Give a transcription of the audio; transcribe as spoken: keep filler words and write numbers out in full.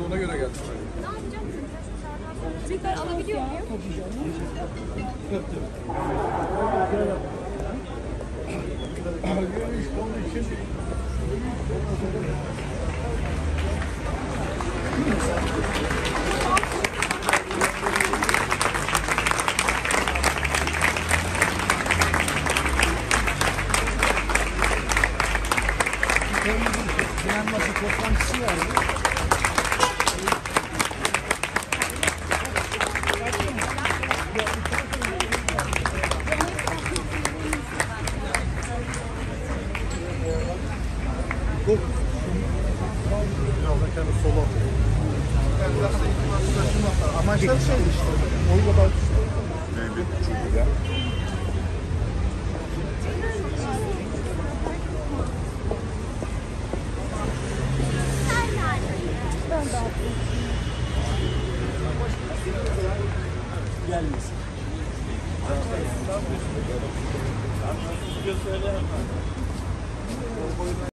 işte ona göre geldim. Ne yapacağım? Tekrar alabiliyor muyum? Onun için Plan masa toplantısı vardı. biraz da kendi sola atıyor. Amaçlar şey işte. Oyla bak. Evet, çok güzel. Gelmesin.